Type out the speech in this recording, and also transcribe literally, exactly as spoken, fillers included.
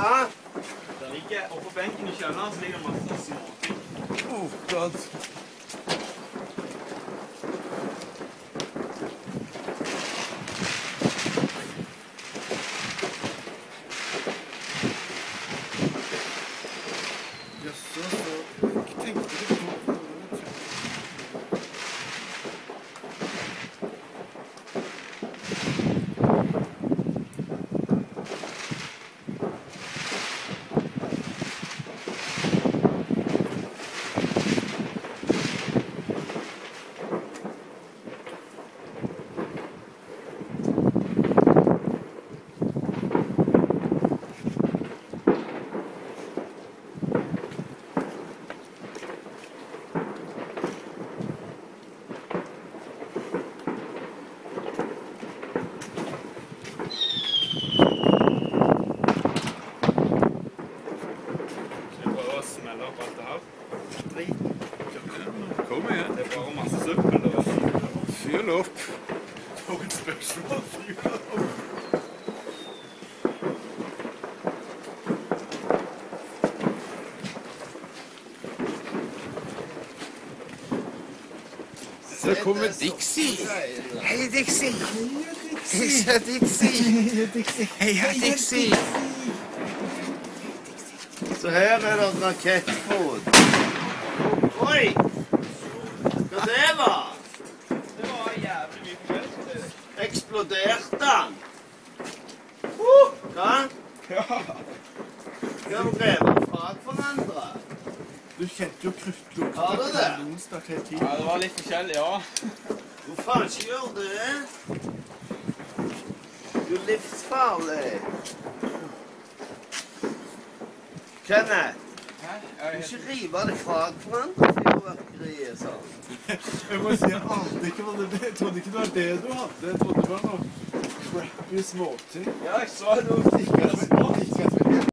Hæ? Der ligger, oppå benken i kjelleren så ligger det masse småting. Oh, god. Jaså, så jeg tenkte det på. Kom igjen. Det er bare masse søppel da. Fyr opp. For et spørsmål, fyr opp. Så kommer Dixie. Hei, Dixie. Heia, Dixie. Heia, Dixie. Så her er det rakettfot. Oi! Hva det var? Det var jævlig mye forskjellig. Eksploderte han? Uh, hva? Ja. Hva har du revet fra hverandre? Du kjente jo kruttlukten. Har du det? Onsdag helt tid. Ja, det var litt forskjellig, ja. Hvor faen ikke gjør det? Du er livsfarlig. Kenneth, du ikke rive deg fra hverandre fyrverkeriet sånn. Jeg må si, jeg ante ikke hva det ble. Jeg trodde ikke det var det du hadde. Jeg trodde det var noe crappy småting. Ja, jeg så noe.